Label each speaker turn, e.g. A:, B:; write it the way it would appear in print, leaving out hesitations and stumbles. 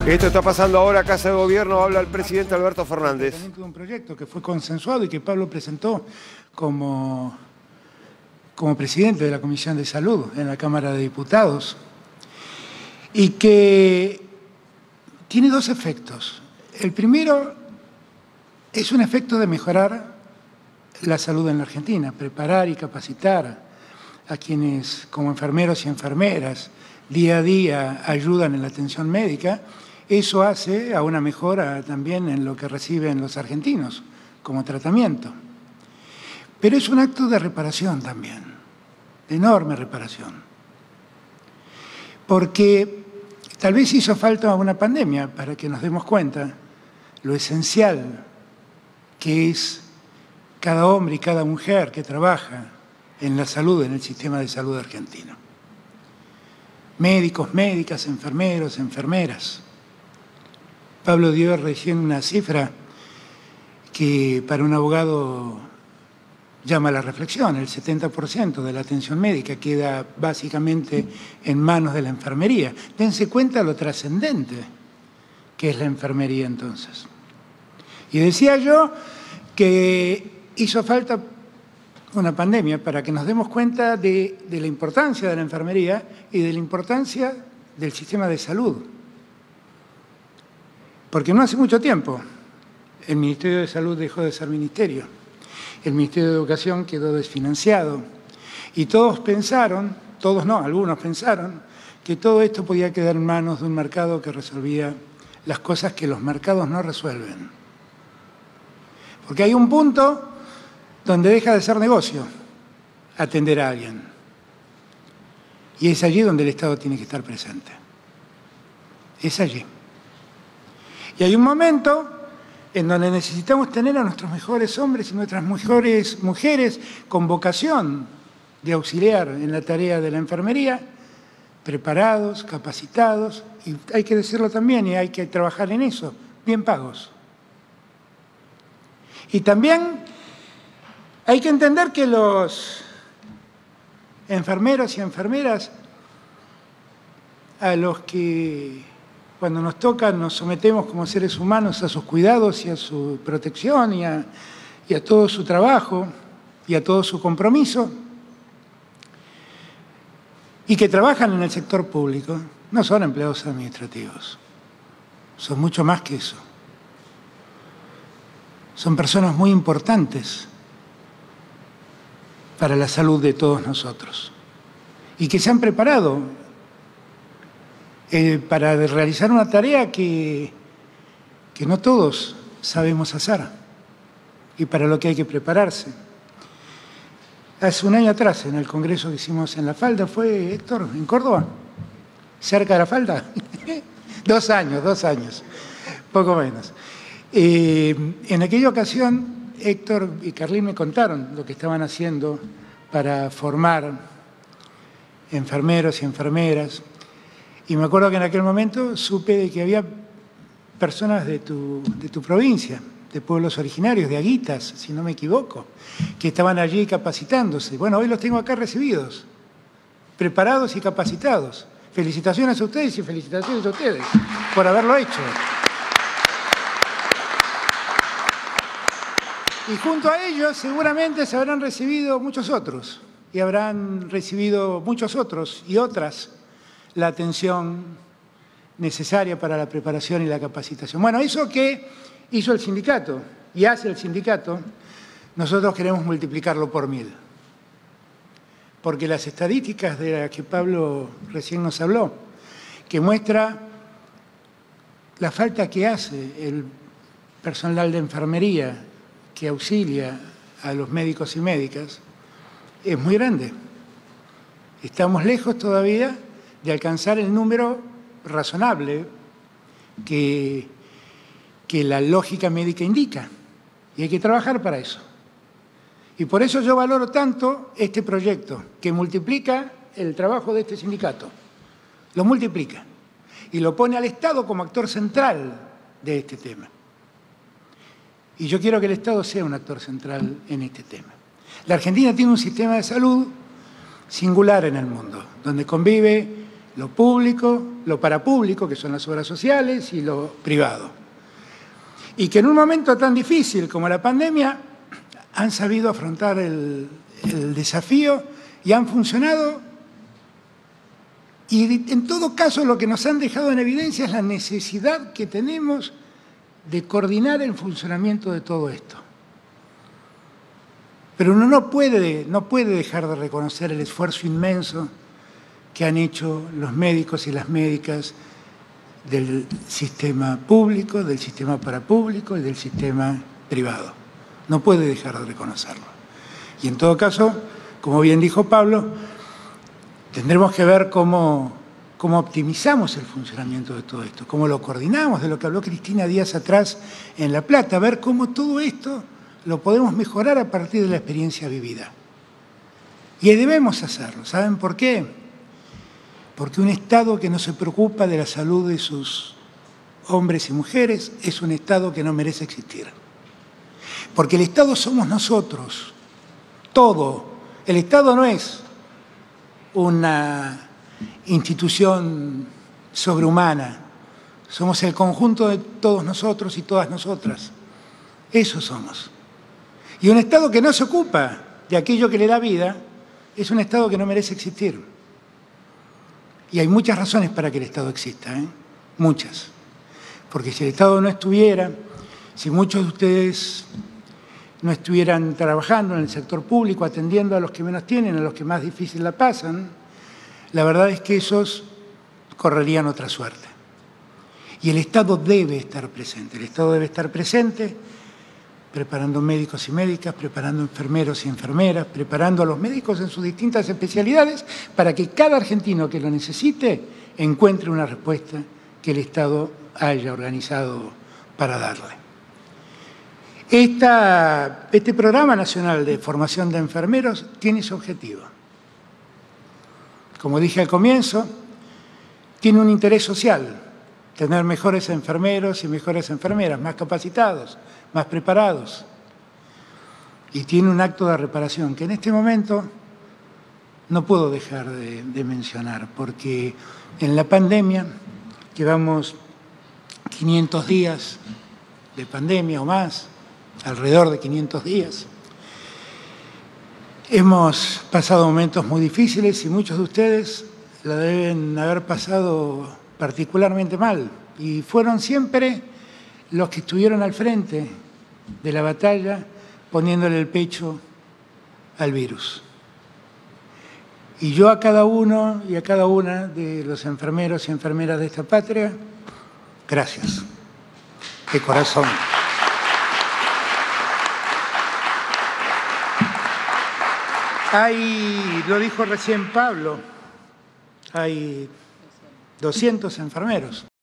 A: Esto está pasando ahora, Casa de Gobierno, habla el presidente Alberto Fernández.
B: De un proyecto que fue consensuado y que Pablo presentó como presidente de la Comisión de Salud en la Cámara de Diputados y que tiene dos efectos. El primero es un efecto de mejorar la salud en la Argentina, preparar y capacitar a quienes como enfermeros y enfermeras día a día ayudan en la atención médica. Eso hace a una mejora también en lo que reciben los argentinos como tratamiento. Pero es un acto de reparación también, de enorme reparación. Porque tal vez hizo falta una pandemia para que nos demos cuenta lo esencial que es cada hombre y cada mujer que trabaja en la salud, en el sistema de salud argentino. Médicos, médicas, enfermeros, enfermeras. Pablo dio recién una cifra que para un abogado llama a la reflexión. El 70% de la atención médica queda básicamente en manos de la enfermería. Dense cuenta lo trascendente que es la enfermería entonces. Y decía yo que hizo falta una pandemia para que nos demos cuenta de la importancia de la enfermería y de la importancia del sistema de salud. Porque no hace mucho tiempo el Ministerio de Salud dejó de ser ministerio, el Ministerio de Educación quedó desfinanciado y todos pensaron, todos no, algunos pensaron, que todo esto podía quedar en manos de un mercado que resolvía las cosas que los mercados no resuelven. Porque hay un punto donde deja de ser negocio atender a alguien. Y es allí donde el Estado tiene que estar presente. Es allí. Y hay un momento en donde necesitamos tener a nuestros mejores hombres y nuestras mejores mujeres con vocación de auxiliar en la tarea de la enfermería, preparados, capacitados, y hay que decirlo también, y hay que trabajar en eso, bien pagos. Y también hay que entender que los enfermeros y enfermeras a los que cuando nos toca nos sometemos como seres humanos a sus cuidados y a su protección y a todo su trabajo y a todo su compromiso y que trabajan en el sector público, no son empleados administrativos, son mucho más que eso. Son personas muy importantes para la salud de todos nosotros y que se han preparado para realizar una tarea que no todos sabemos hacer y para lo que hay que prepararse. Hace un año atrás, en el congreso que hicimos en La Falda, ¿fue, Héctor, en Córdoba? ¿Cerca de La Falda? 2 años, poco menos. En aquella ocasión, Héctor y Carlín me contaron lo que estaban haciendo para formar enfermeros y enfermeras. Y me acuerdo que en aquel momento supe de que había personas de tu provincia, de pueblos originarios, de Aguitas, si no me equivoco, que estaban allí capacitándose. Bueno, hoy los tengo acá recibidos, preparados y capacitados. Felicitaciones a ustedes y felicitaciones a ustedes por haberlo hecho. Y junto a ellos seguramente se habrán recibido muchos otros y habrán recibido muchos otros y otras la atención necesaria para la preparación y la capacitación. Bueno, eso que hizo el sindicato y hace el sindicato, nosotros queremos multiplicarlo por 1000. Porque las estadísticas de las que Pablo recién nos habló, que muestra la falta que hace el personal de enfermería que auxilia a los médicos y médicas, es muy grande. Estamos lejos todavía de alcanzar el número razonable que la lógica médica indica. Y hay que trabajar para eso. Y por eso yo valoro tanto este proyecto, que multiplica el trabajo de este sindicato. Lo multiplica. Y lo pone al Estado como actor central de este tema. Y yo quiero que el Estado sea un actor central en este tema. La Argentina tiene un sistema de salud singular en el mundo, donde convive lo público, lo parapúblico, que son las obras sociales, y lo privado. Y que en un momento tan difícil como la pandemia han sabido afrontar el desafío y han funcionado. Y en todo caso lo que nos han dejado en evidencia es la necesidad que tenemos de coordinar el funcionamiento de todo esto. Pero uno no puede dejar de reconocer el esfuerzo inmenso que han hecho los médicos y las médicas del sistema público, del sistema parapúblico y del sistema privado. No puede dejar de reconocerlo. Y en todo caso, como bien dijo Pablo, tendremos que ver cómo optimizamos el funcionamiento de todo esto, cómo lo coordinamos, de lo que habló Cristina días atrás en La Plata, ver cómo todo esto lo podemos mejorar a partir de la experiencia vivida. Y debemos hacerlo. ¿Saben por qué? Porque un Estado que no se preocupa de la salud de sus hombres y mujeres es un Estado que no merece existir. Porque el Estado somos nosotros, todo. El Estado no es una institución sobrehumana, somos el conjunto de todos nosotros y todas nosotras. Eso somos. Y un Estado que no se ocupa de aquello que le da vida es un Estado que no merece existir. Y hay muchas razones para que el Estado exista, muchas. Porque si el Estado no estuviera, si muchos de ustedes no estuvieran trabajando en el sector público, atendiendo a los que menos tienen, a los que más difícil la pasan, la verdad es que esos correrían otra suerte. Y el Estado debe estar presente. El Estado debe estar presente preparando médicos y médicas, preparando enfermeros y enfermeras, preparando a los médicos en sus distintas especialidades para que cada argentino que lo necesite encuentre una respuesta que el Estado haya organizado para darle. Este Programa Nacional de Formación de Enfermeros tiene ese objetivo. Como dije al comienzo, tiene un interés social, tener mejores enfermeros y mejores enfermeras, más capacitados, más preparados. Y tiene un acto de reparación que en este momento no puedo dejar de mencionar, porque en la pandemia llevamos 500 días de pandemia o más, alrededor de 500 días. Hemos pasado momentos muy difíciles y muchos de ustedes la deben haber pasado particularmente mal. Y fueron siempre los que estuvieron al frente de la batalla poniéndole el pecho al virus. Y yo a cada uno y a cada una de los enfermeros y enfermeras de esta patria, gracias, de corazón. Lo dijo recién Pablo, hay 200 enfermeros.